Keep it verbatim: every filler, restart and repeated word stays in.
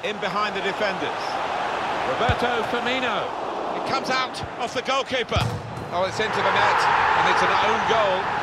in behind the defenders. Roberto Firmino. It comes out off the goalkeeper. Oh, it's into the net, and it's an own goal.